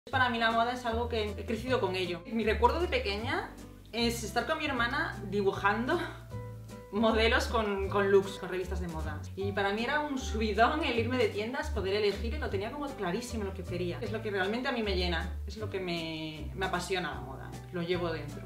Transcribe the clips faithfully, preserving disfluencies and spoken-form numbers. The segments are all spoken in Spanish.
Para mí la moda es algo que he crecido con ello. Mi recuerdo de pequeña es estar con mi hermana dibujando modelos con, con looks, con revistas de moda. Y para mí era un subidón el irme de tiendas, poder elegir, y lo tenía como clarísimo lo que quería. Es lo que realmente a mí me llena, es lo que me, me apasiona la moda, lo llevo dentro.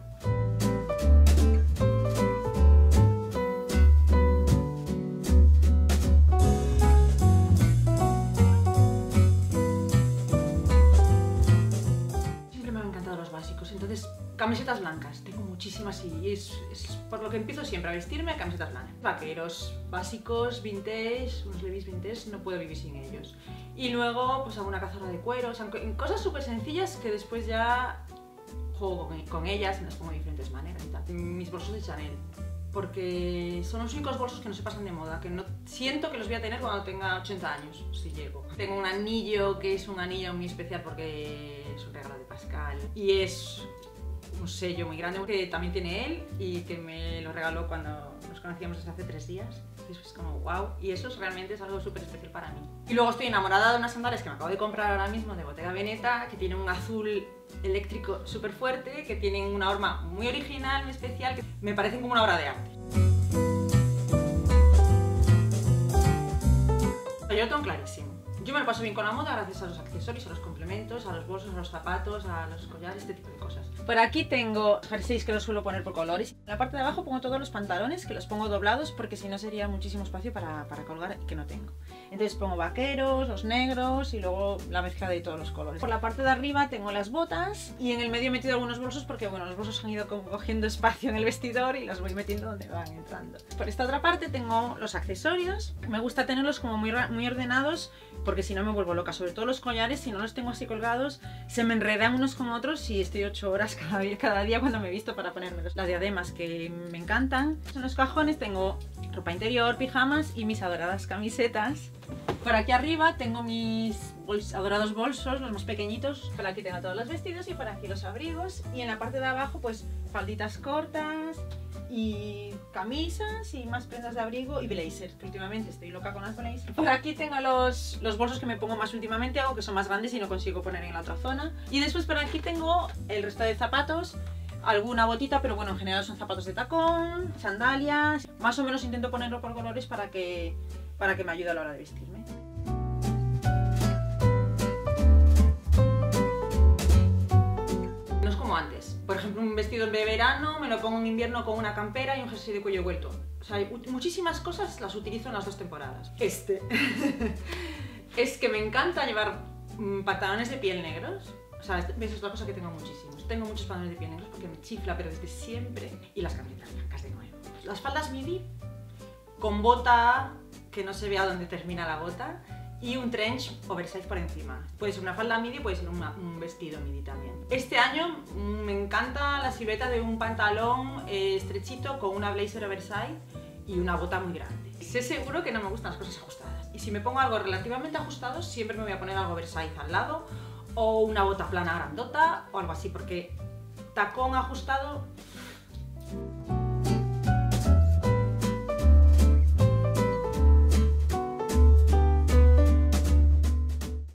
Siempre me han encantado los básicos, entonces camisetas blancas, tengo muchísimas y es, es por lo que empiezo siempre a vestirme, camisetas blancas. Vaqueros básicos, vintage, unos levis vintage, no puedo vivir sin ellos. Y luego pues alguna cazadora de cuero, o sea, cosas súper sencillas que después ya juego con, con ellas, me las pongo de diferentes maneras y tal. Mis bolsos de Chanel, porque son los únicos bolsos que no se pasan de moda, que no siento que los voy a tener cuando tenga ochenta años, si llego. Tengo un anillo que es un anillo muy especial porque es un regalo de Pascal y es un sello muy grande que también tiene él y que me lo regaló cuando nos conocíamos desde hace tres días. Y eso es como wow, y eso es, realmente es algo súper especial para mí. Y luego estoy enamorada de unas sandalias que me acabo de comprar ahora mismo de Bottega Veneta, que tienen un azul eléctrico súper fuerte, que tienen una horma muy original, muy especial, que me parecen como una obra de arte. Yo lo tengo clarísimo. Yo me lo paso bien con la moda gracias a los accesorios, a los complementos, a los bolsos, a los zapatos, a los collares, este tipo de cosas. Por aquí tengo jerseys que los suelo poner por colores. En la parte de abajo pongo todos los pantalones, que los pongo doblados porque si no sería muchísimo espacio para, para colgar y que no tengo. Entonces pongo vaqueros, los negros y luego la mezcla de todos los colores. Por la parte de arriba tengo las botas y en el medio he metido algunos bolsos porque bueno, los bolsos han ido como cogiendo espacio en el vestidor y los voy metiendo donde van entrando. Por esta otra parte tengo los accesorios. Me gusta tenerlos como muy, muy ordenados porque si no me vuelvo loca, sobre todo los collares, si no los tengo así colgados, se me enredan unos con otros y estoy ocho horas cada día, cada día cuando me visto para ponérmelos. Las diademas que me encantan. En los cajones tengo ropa interior, pijamas y mis adoradas camisetas. Por aquí arriba tengo mis bols adorados bolsos, los más pequeñitos. Por aquí tengo todos los vestidos y por aquí los abrigos. Y en la parte de abajo pues falditas cortas y camisas y más prendas de abrigo y blazers, que últimamente estoy loca con las blazers. Por aquí tengo los, los bolsos que me pongo más últimamente, algo que son más grandes y no consigo poner en la otra zona. Y después por aquí tengo el resto de zapatos, alguna botita, pero bueno, en general son zapatos de tacón, sandalias. Más o menos intento ponerlo por colores para que, para que me ayude a la hora de vestirme. No es como antes. Por ejemplo, un vestido de verano me lo pongo en invierno con una campera y un jersey de cuello vuelto. O sea, muchísimas cosas las utilizo en las dos temporadas. Este es que me encanta llevar mmm, pantalones de piel negros. O sea, esa es otra cosa que tengo muchísimos. Tengo muchos pantalones de piel negros porque me chifla, pero desde siempre. Y las camisetas blancas de nuevo. Las faldas midi con bota que no se vea dónde termina la bota y un trench oversize por encima. Puede ser una falda midi, puede ser una, un vestido midi también. Este año me encanta la silueta de un pantalón eh, estrechito con una blazer oversize y una bota muy grande. Sé seguro que no me gustan las cosas ajustadas. Y si me pongo algo relativamente ajustado, siempre me voy a poner algo oversize al lado o una bota plana grandota o algo así, porque tacón ajustado...